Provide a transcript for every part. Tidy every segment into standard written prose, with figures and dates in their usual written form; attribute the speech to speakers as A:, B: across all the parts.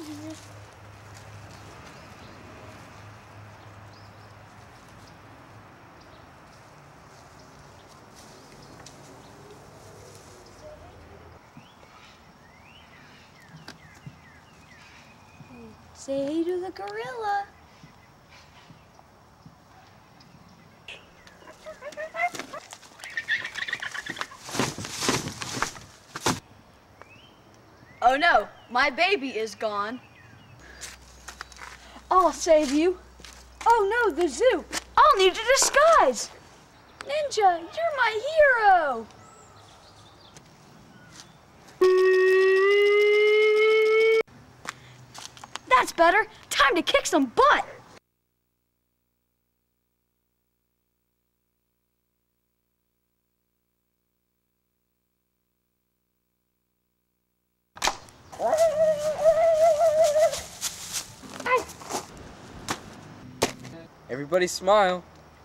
A: Say hey to the gorilla.
B: Oh no, my baby is gone.
A: I'll save you. Oh no, the zoo. I'll need a disguise. Ninja, you're my hero. That's better. Time to kick some butt.
C: Everybody smile.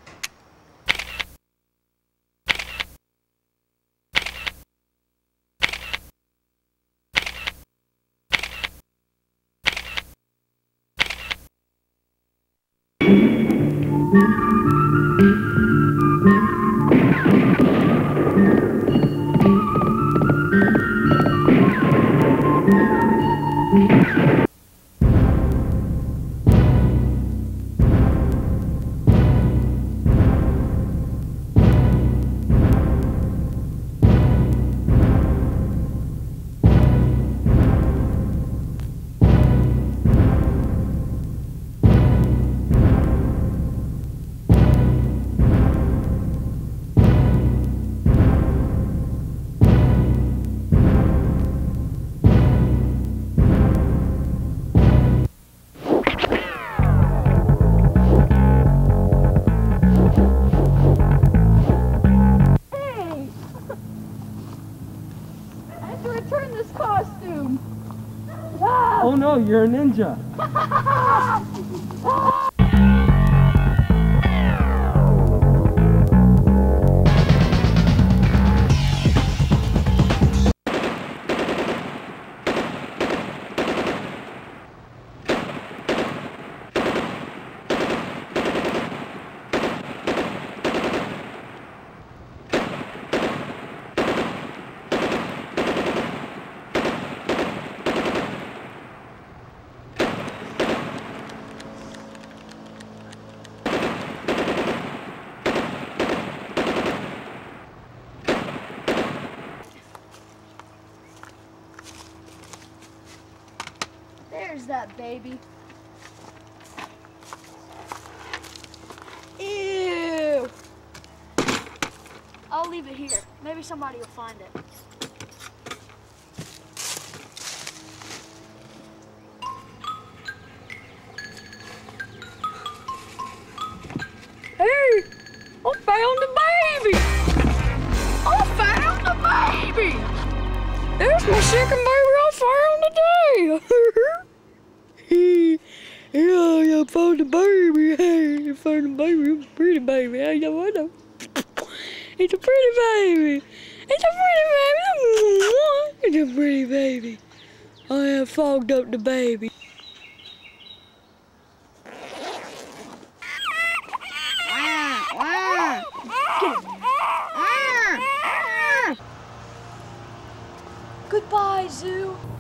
A: Return this costume.
C: Oh no, you're a ninja.
A: There's that baby. Ew! I'll leave it here. Maybe somebody will find it. Hey! I found the baby! I found the baby! There's my second baby I found today! Yeah, I found the baby. Hey, I found the baby. It's a pretty baby. I know. It's a pretty baby. It's a pretty baby. It's a pretty baby. I have fogged up the baby. Goodbye, zoo.